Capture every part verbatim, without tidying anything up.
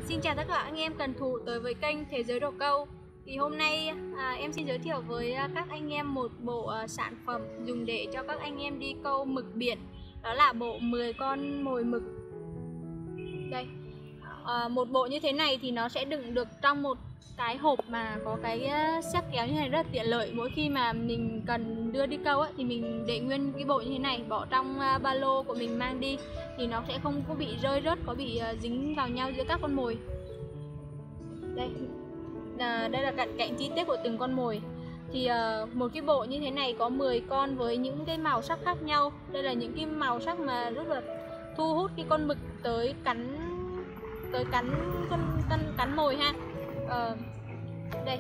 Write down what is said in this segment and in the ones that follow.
Xin chào tất cả anh em cần thủ tới với kênh Thế Giới Đồ Câu. Thì hôm nay à, em xin giới thiệu với các anh em một bộ à, sản phẩm dùng để cho các anh em đi câu mực biển. Đó là bộ mười con mồi mực. Đây, à, một bộ như thế này thì nó sẽ đựng được trong một cái hộp mà có cái xếp kéo như này, rất là tiện lợi. Mỗi khi mà mình cần đưa đi câu ấy, thì mình để nguyên cái bộ như thế này, bỏ trong ba lô của mình mang đi thì nó sẽ không có bị rơi rớt, có bị dính vào nhau giữa các con mồi. Đây, à, đây là cận cảnh chi tiết của từng con mồi. Thì uh, một cái bộ như thế này có mười con với những cái màu sắc khác nhau. Đây là những cái màu sắc mà rất là thu hút cái con mực tới cắn tới cắn con cắn, cắn mồi ha. Uh, đây,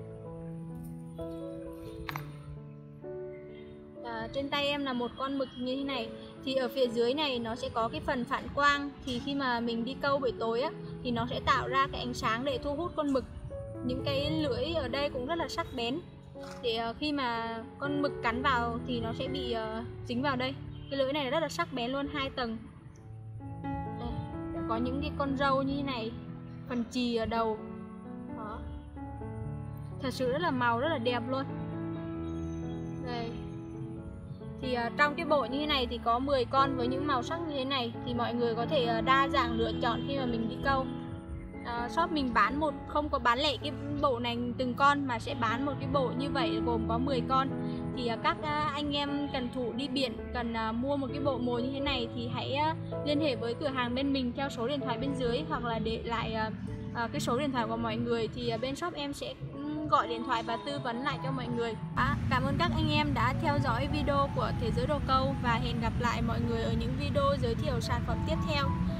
à, trên tay em là một con mực như thế này. Thì ở phía dưới này nó sẽ có cái phần phản quang. Thì khi mà mình đi câu buổi tối á, thì nó sẽ tạo ra cái ánh sáng để thu hút con mực. Những cái lưỡi ở đây cũng rất là sắc bén, để uh, khi mà con mực cắn vào thì nó sẽ bị uh, dính vào đây. Cái lưỡi này rất là sắc bén luôn, hai tầng. Đây, có những cái con râu như thế này, phần chì ở đầu. Đó. Thật sự rất là màu rất là đẹp luôn. Đây. Thì uh, trong cái bộ như thế này thì có mười con với những màu sắc như thế này. Thì mọi người có thể uh, đa dạng lựa chọn khi mà mình đi câu. Uh, shop mình bán một không có bán lẻ cái bộ này từng con, mà sẽ bán một cái bộ như vậy gồm có mười con. Thì uh, các uh, anh em cần thủ đi biển cần uh, mua một cái bộ mồi như thế này thì hãy uh, liên hệ với cửa hàng bên mình theo số điện thoại bên dưới, hoặc là để lại uh, uh, cái số điện thoại của mọi người thì uh, bên shop em sẽ gọi điện thoại và tư vấn lại cho mọi người. À, cảm ơn các anh em đã theo dõi video của Thế Giới Đồ Câu và hẹn gặp lại mọi người ở những video giới thiệu sản phẩm tiếp theo.